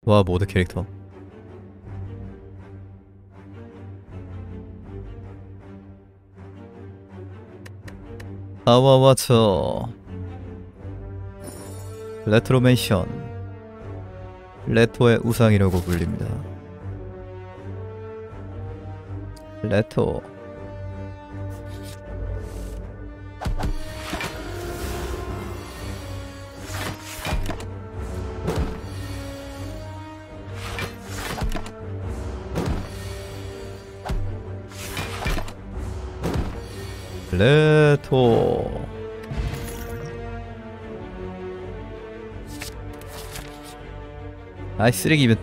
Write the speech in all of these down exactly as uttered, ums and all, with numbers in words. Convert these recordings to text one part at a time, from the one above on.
와, 모드 캐릭터. 아와와처 레트로메이션. 레토의 우상이라고 불립니다. 레토. 레토. 아이 쓰레기면.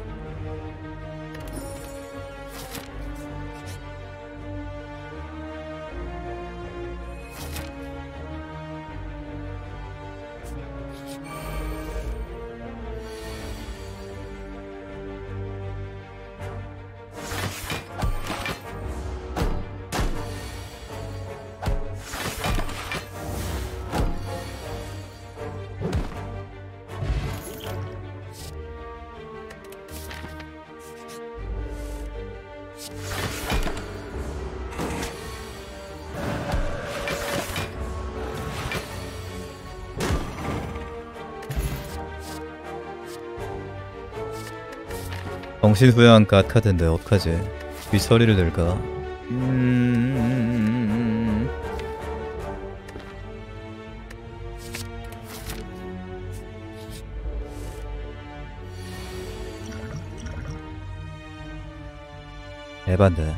정신후회한 갓 카드인데 어떡하지? 윗처리를 낼까? 음... 에반데.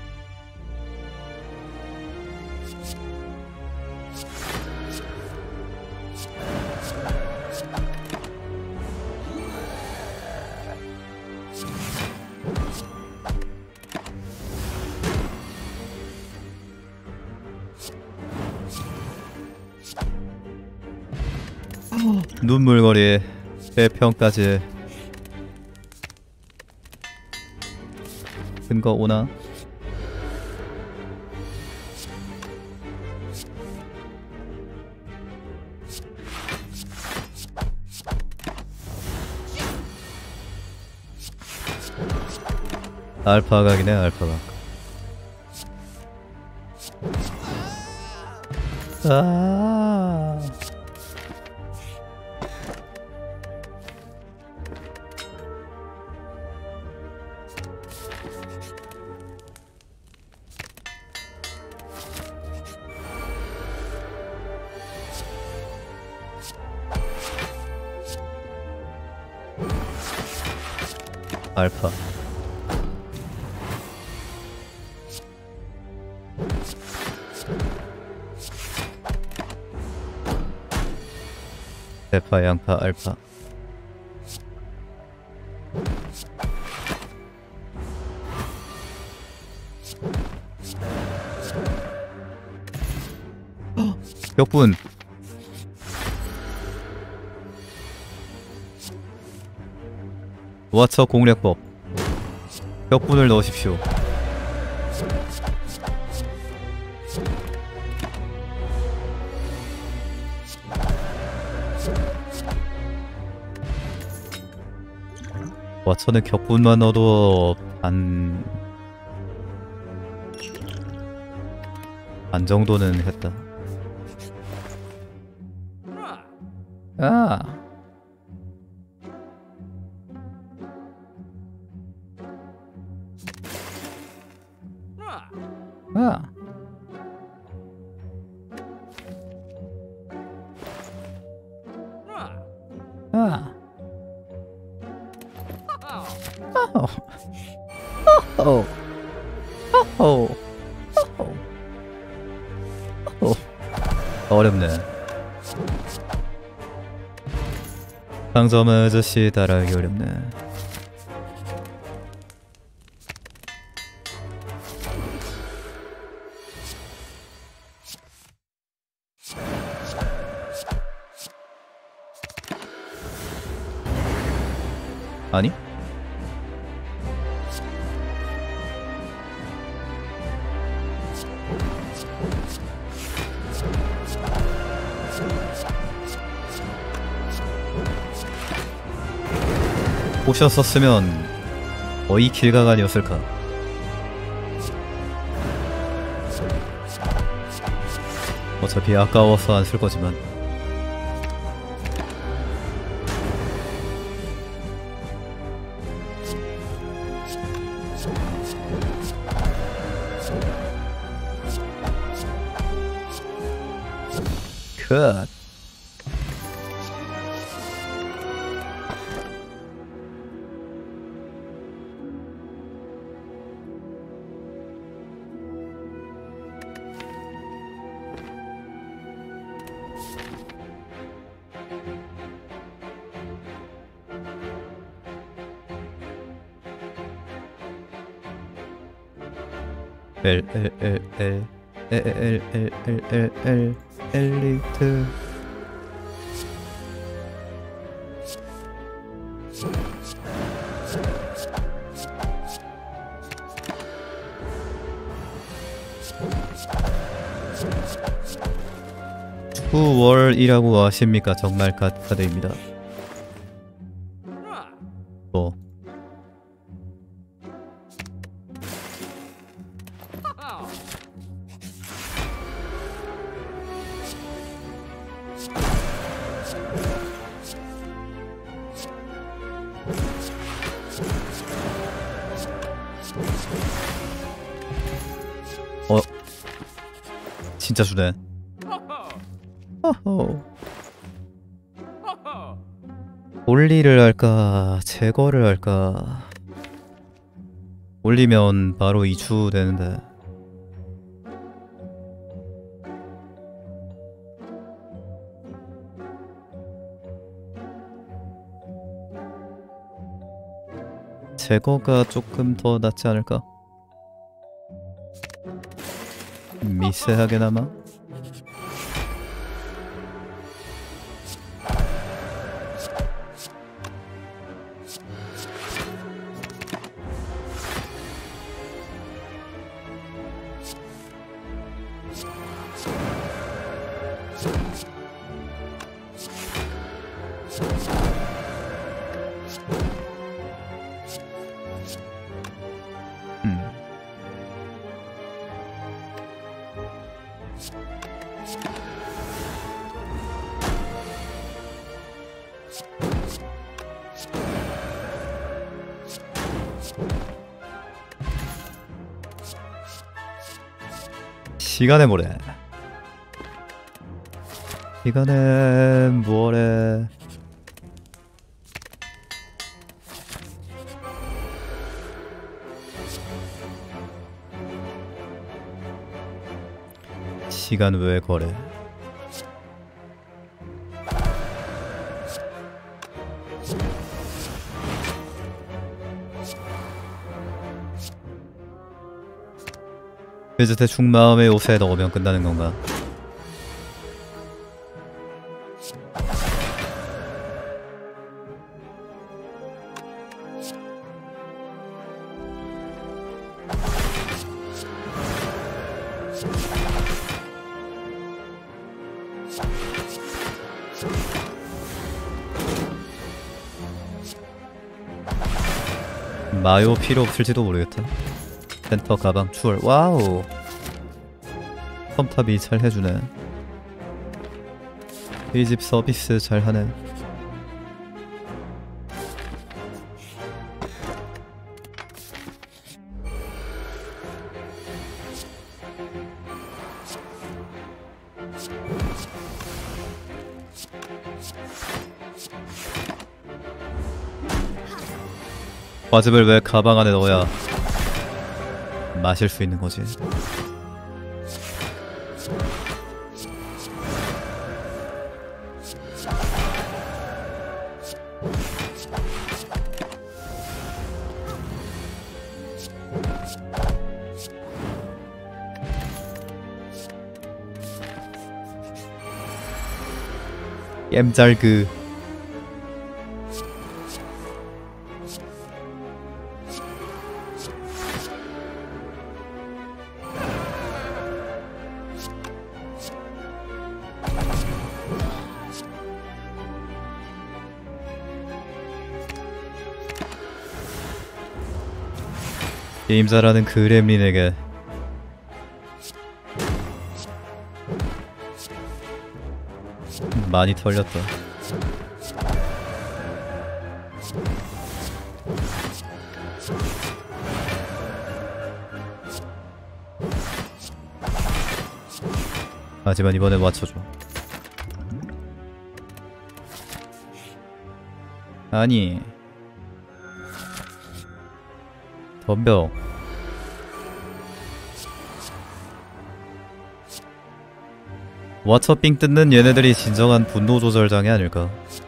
눈물거리 배평까지 근거 오나? 알파각이네. 알파각. 아 알파. 대파, 양파, 알파. 격분. 와처 공략법. 격분을 넣으십시오. 와처는 격분만 넣어도 반... 반 정도는 했다. 아 아 아 어허 어허 어허 어허 어렵네. 상점 아저씨 따라하기 어렵네. 아니? 포션 썼으면 거의 길각 아니었을까. 어차피 아까워서 안 쓸 거지만. 컷. L L L L L L L L L L 엘리트. 투월이라고 아십니까? 정말 카드입니다. 또 어? 진짜 주네. 허허. 올리를 할까 제거를 할까. 올리면 바로 이주 되는데. 제거가 조금 더 낫지 않을까? 미세하게나마? 음. 시간의 모래. 시간의 모래. 시간 외 거래. 그래서 대충 마음의 옷에 넣으면 끝나는 건가? 마요 필요 없을지도 모르겠다. 센터 가방 추월. 와우. 컴탑이 잘 해주네. 이 집 서비스 잘 하네. 과즙을 왜 가방 안에 넣어야 마실 수 있는 거지? 엠잘그. 게임 잘하는 그렘린에게 많이 털렸다. 하지만 이번엔 맞춰줘. 아니 덤벼. 와처빙 뜯는 얘네들이 진정한 분노 조절장애 아닐까.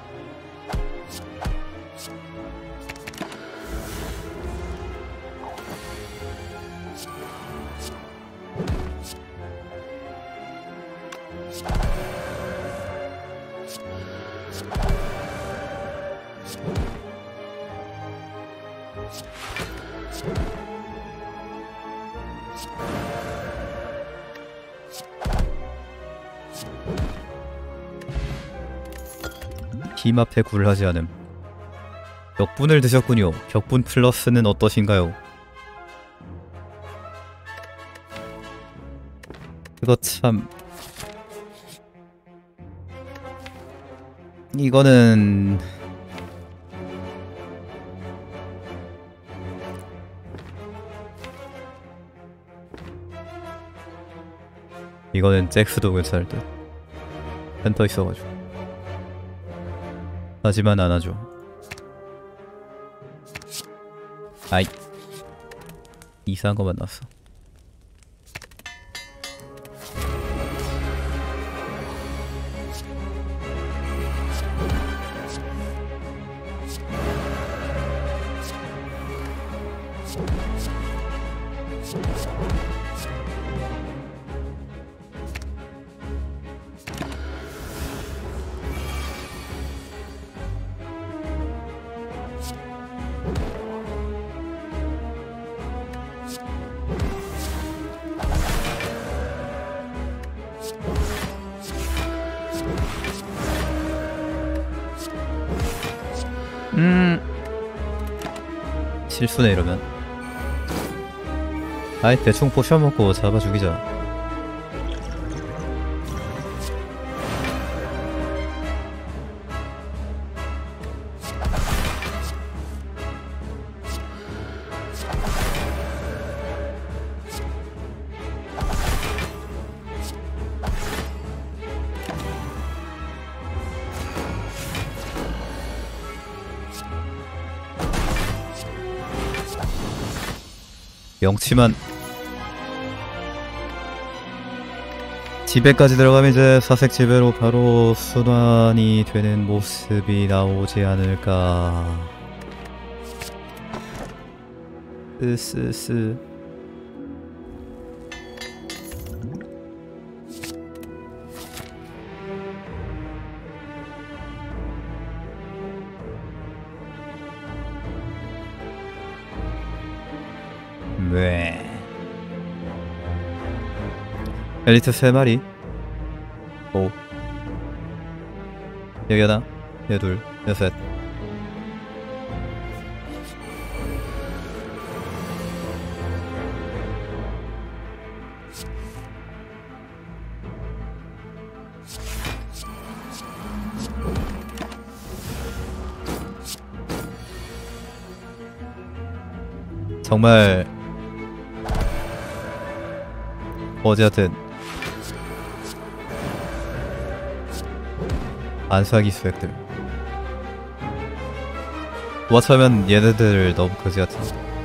힘 앞에 굴하지 않음. 격분을 드셨군요. 격분 플러스는 어떠신가요? 그거 참... 이거는... 이거는 잭스도 괜찮을 듯. 센터 있어가지고. 하지만 안하죠. 아이 이상한 거 만났어. 음 실수네 이러면. 아이 대충 포션 먹고 잡아 죽이자. 명치만 지배까지 들어가면 이제 사색 지배로 바로 순환이 되는 모습이 나오지 않을까. 으스스. 네. 엘리트 세 마리. 오. 여기 하나, 여기 둘, 여기 셋. 정말 어제 하여튼 안수하기 수액들 와차면 얘네들 너무 거지 같은.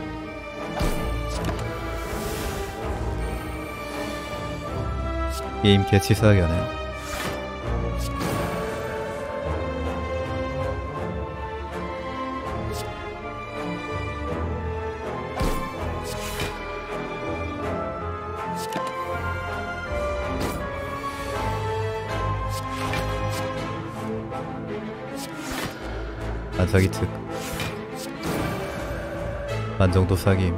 게임 개치사하게 하네요. 안사기 특 안정도 사기임.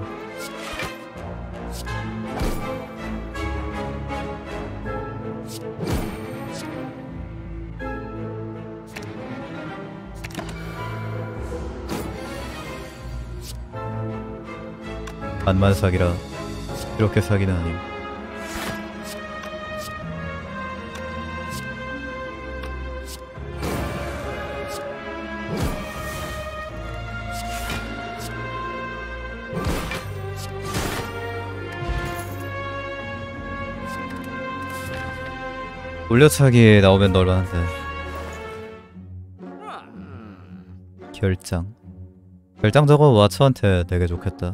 반만 사기라 이렇게 사기는 아님. 올려차기 나오면 널만한데. 결장 결장 저거 와처한테 되게 좋겠다.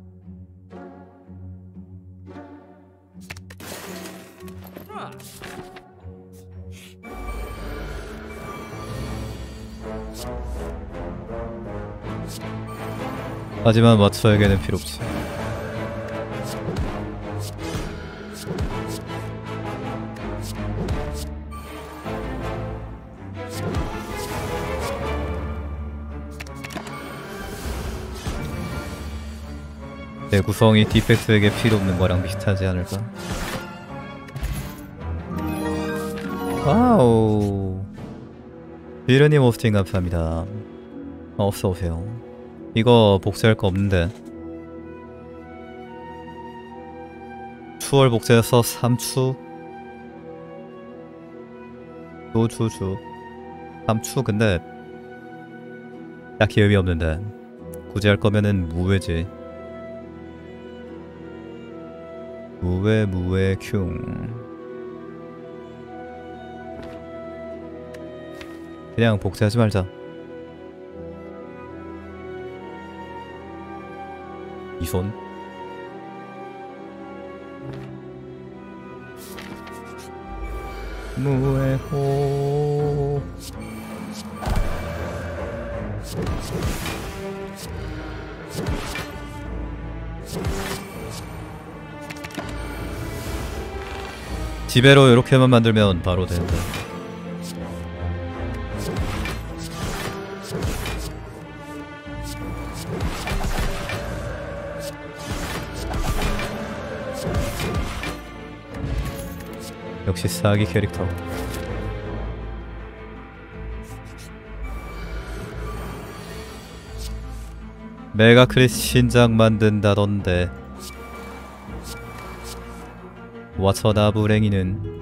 하지만 와처에게는 필요없지. 내 구성이 디펙트에게 필요없는 거랑 비슷하지 않을까? 와우. 비르님 호스팅 감사합니다. 어서오세요. 이거 복제할 거 없는데. 추월 복제해서 삼추 노주주 삼추. 근데 딱히 의미 없는데 굳이 할 거면은 무회지. 무회 무회 큐. 그냥 복제하지 말자. 이손 무회호. 지배로 이렇게만 만들면 바로 되는데. 역시 사기 캐릭터. 메가 크리스 신작 만든다던데. 와처나 불행이는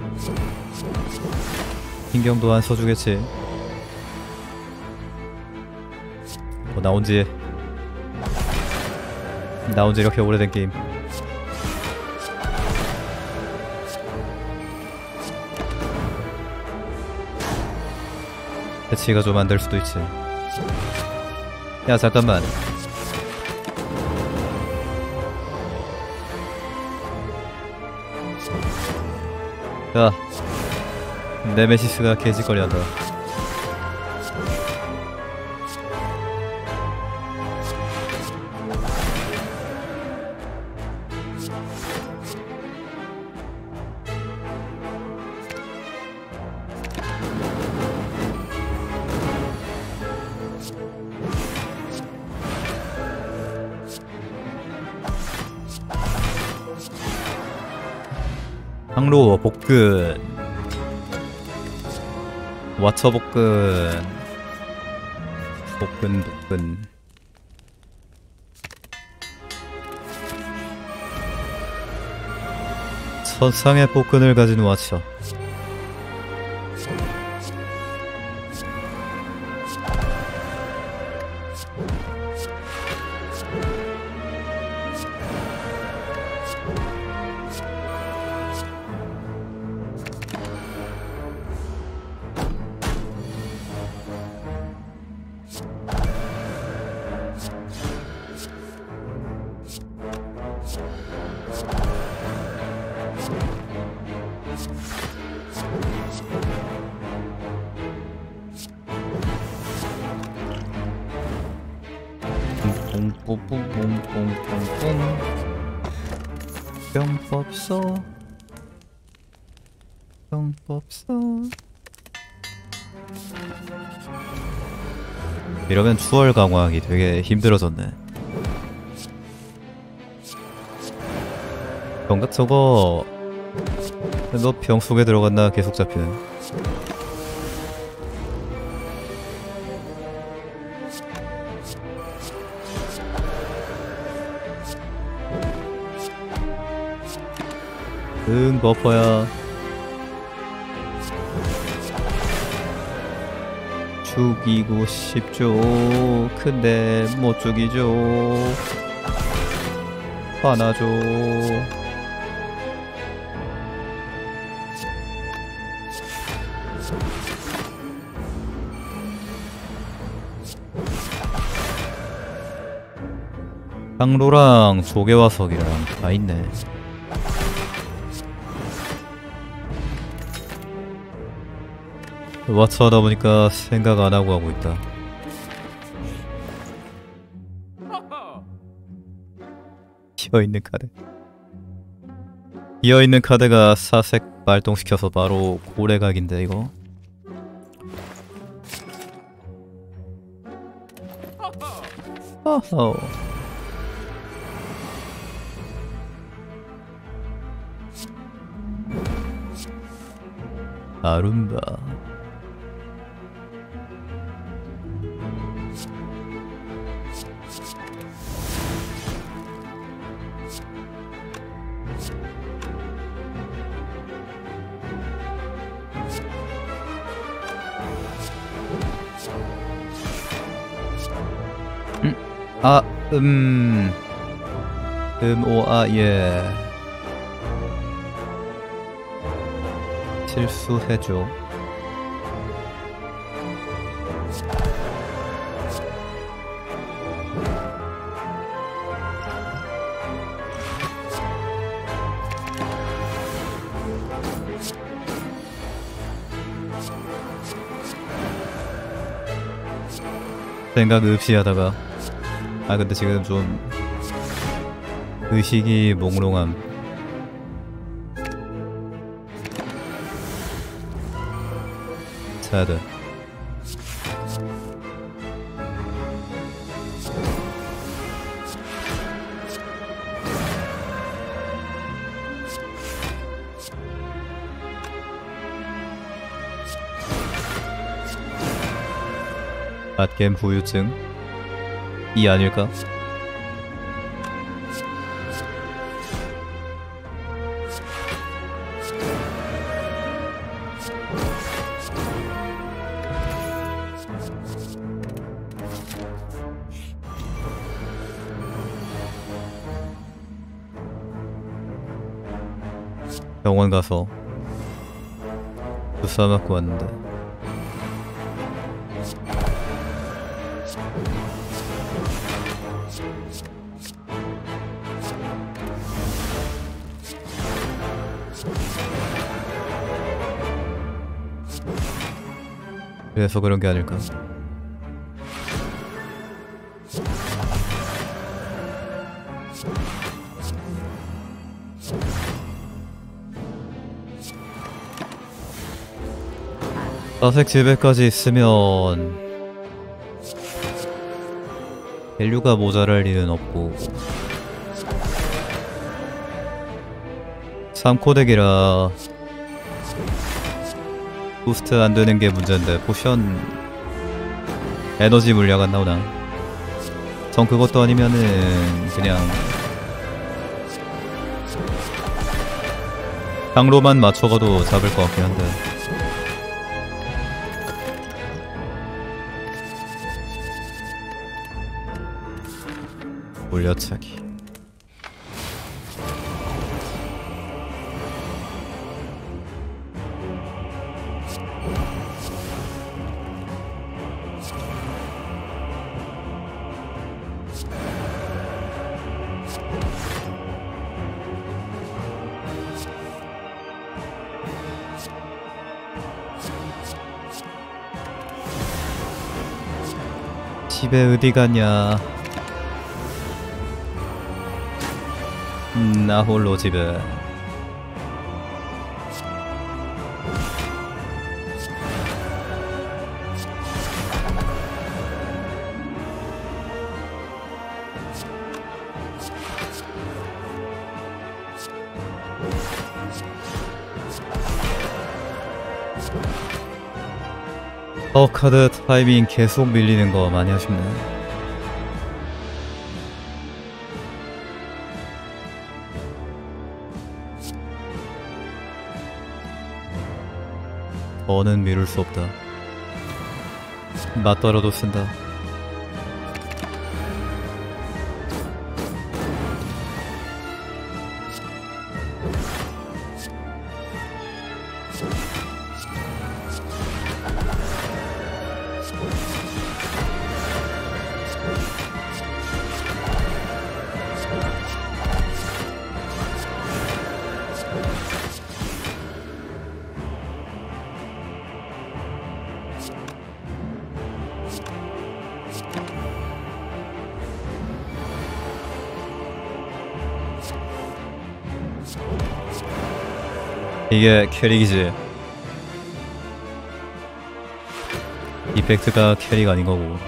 신경도 안 써주겠지. 뭐 나온지 나온지 이렇게 오래된 게임. 패치가 좀 안 될 수도 있지. 야 잠깐만. 야, 네메시스가 개짓거리한다. 항로 복근 와처 복근 복근 복근. 천상의 복근을 가진 와처. 뽕뽕뽕뽕뽕뽕 병법서 병법서. 이러면 추월 강화하기 되게 힘들어졌네. 병각 저거 너 병 속에 들어갔나 계속 잡히는. 응, 버퍼야. 죽이고 싶죠. 근데 못 죽이죠. 화나죠. 장로랑 조개화석이랑 다 있네. 와츠 하다 보니까 생각 안 하고 하고 있다. 비어있는 카드. 비어있는 카드가 사색 발동시켜서 바로 고래각인데 이거. 어허. 아rum바. 음, 아, 음, 음, 오, 아, 예. 실수해줘. 생각 없이 하다가 아 근데 지금 좀 의식이 몽롱함. 자야돼. 갓겜 후유증? 이 아닐까? 병원 가서 주사 맞고 왔는데 그래서 그런 게 아닐까? 사색 지배까지 있으면 밸류가 모자랄 일은 없고 삼 코 덱이라 부스트 안되는 게 문제인데 포션 에너지 물약 안 나오나? 전 그것도 아니면은 그냥 강로만 맞춰가도 잡을 것 같긴 한데 올려차기. 집에 어디 가냐? 음, 나 홀로 집에. 어 카드 타이밍 계속 밀리는 거 많이 아쉽네. 더는 미룰 수 없다. 맞더라도 쓴다. 이게 캐릭이지. 이펙트가 캐릭 아닌 거고.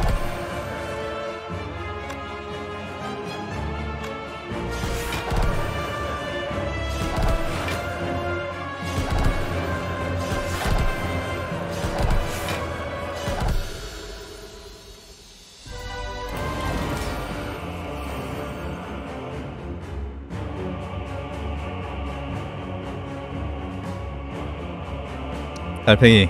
달팽이.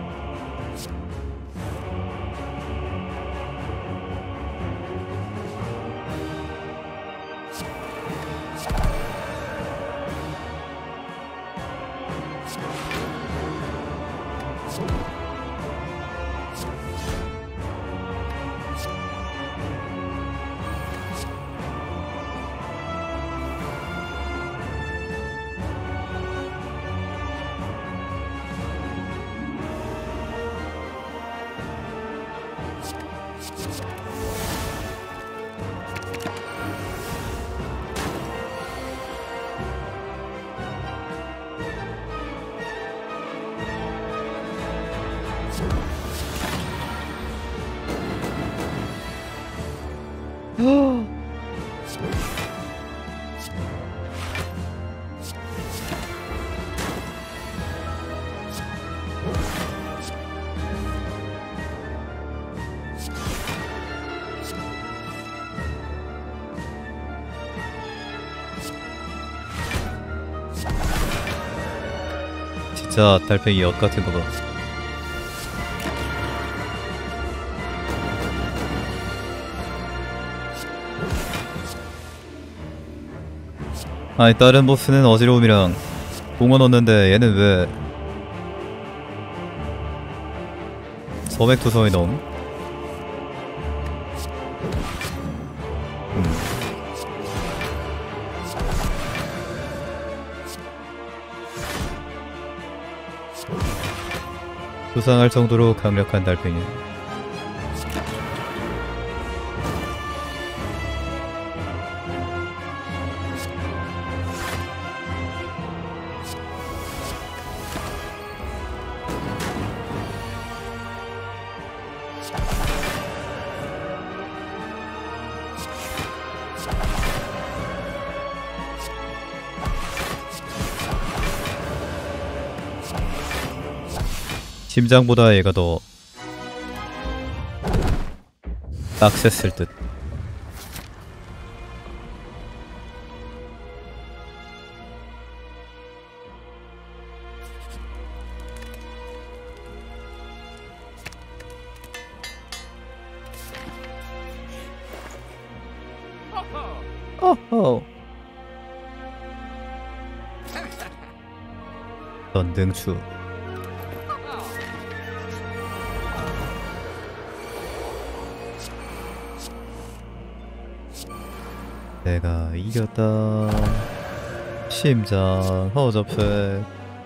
진짜 달팽이 엿 같은 거 봐. 아니 다른 보스는 어지러움이랑 공원 얻는데 얘는 왜 서백투성이 넘? 음. 수상할 정도로 강력한 달팽이. 심장보다 얘가 더 빡셌을 듯. 어허. 전등추. 내가 이겼다. 심장 허접해.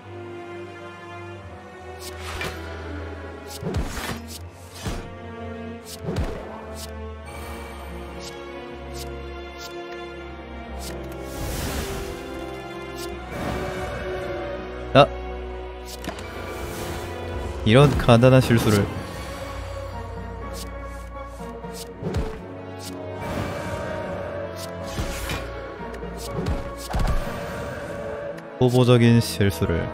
아! 이런 간단한 실수를. 초보적인 실수를.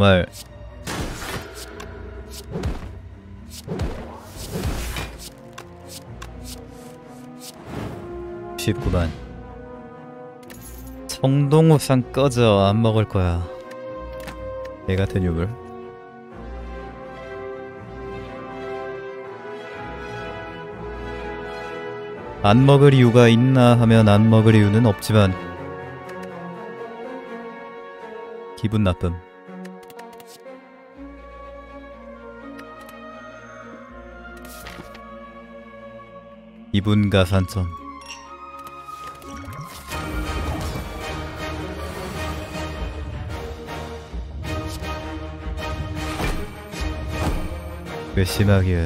정말 쉽구만. 청동우산 꺼져. 안 먹을 거야. 애 같은 유물. 안 먹을 이유가 있나 하면 안 먹을 이유는 없지만 기분 나쁨. 기분 가산점. 괘씸하게.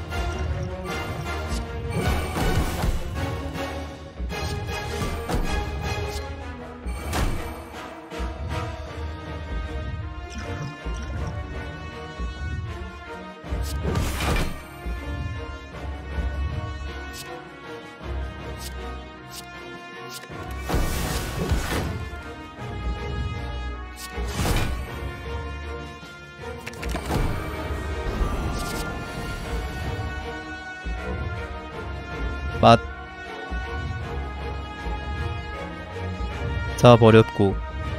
맛. 자 버렸고.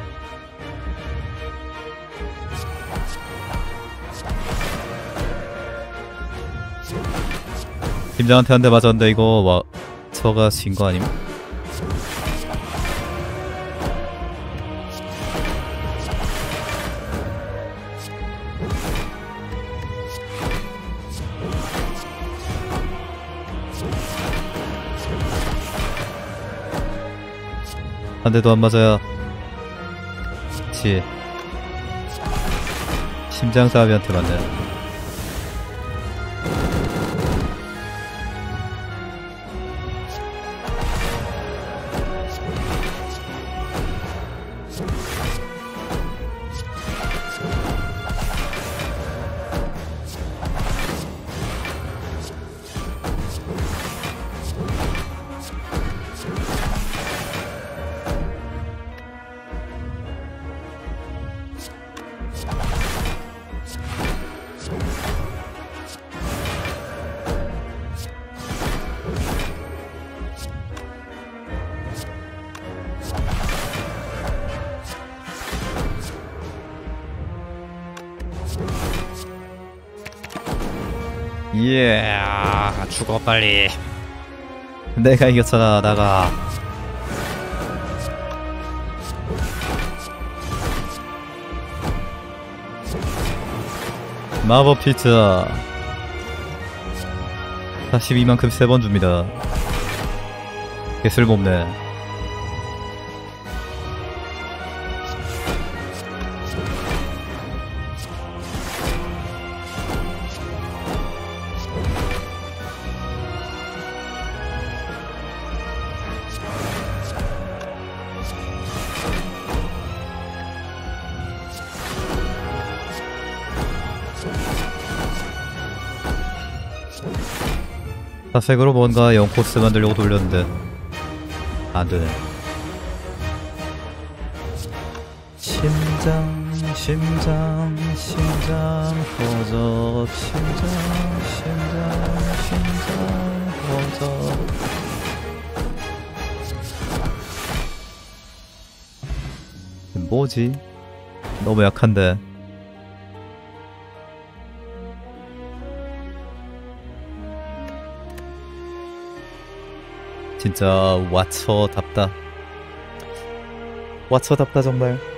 팀장한테 한 대 맞았는데 이거 와 저가 진 거 아님? 한 대도 안 맞아야 그치. 심장 따위한테 맞네. 예, 죽어 빨리. 내가 이겼잖아. 나가. 마법 피자 사십이만큼 세 번 줍니다. 개쓸모없네. 사색으로 뭔가 영 코스 만들려고 돌렸는데 안되네. 심장 심장 심장 허접 심장 심장 심장 허접. 뭐지? 너무 약한데. 진짜 와처답다. 와처답다 정말.